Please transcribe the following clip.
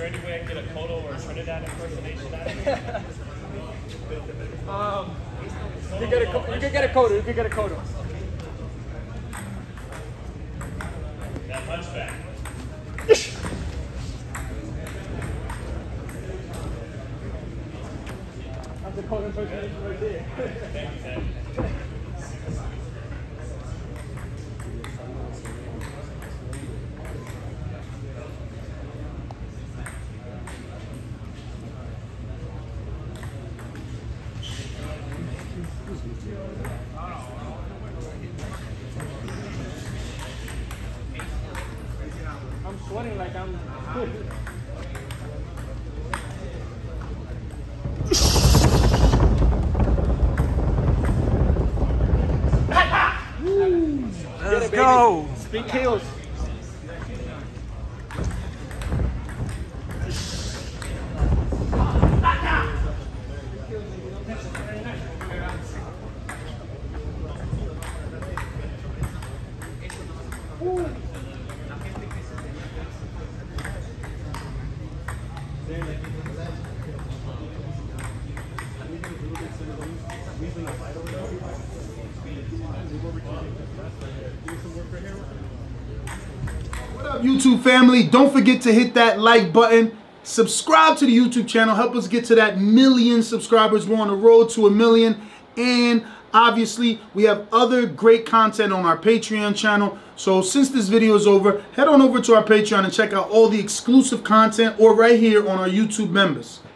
there any way I can get a Kodo or a Trinidad impersonation out of you? You can get a Kodo. You can get a Kodo. That hunchback. That's a Kodo impersonation right there. Thank you, Ted. I'm sweating like I'm good. Let's go. Speak heels. What up, YouTube family? Don't forget to hit that like button. Subscribe to the YouTube channel. Help us get to that 1 million subscribers. We're on the road to 1 million. And obviously, we have other great content on our Patreon channel. So since this video is over, head on over to our Patreon and check out all the exclusive content or right here on our YouTube members.